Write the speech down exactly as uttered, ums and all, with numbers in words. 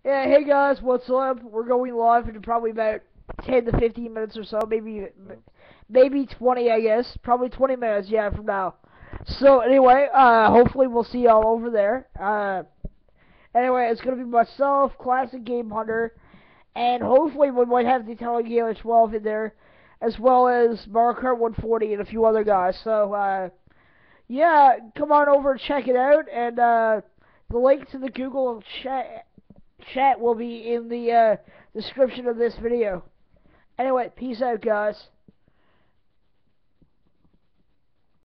Yeah, hey guys, what's up? We're going live in probably about ten to fifteen minutes or so, maybe maybe twenty, I guess. Probably twenty minutes, yeah, from now. So anyway, uh, hopefully we'll see y'all over there. Uh, anyway, it's gonna be myself, Classic Game Hunter, and hopefully we might have the Italian Gamer twelve in there, as well as Mario Kart one forty and a few other guys. So uh, yeah, come on over and check it out, and uh, the link to the Google chat chat will be in the uh, description of this video. Anyway, peace out, guys.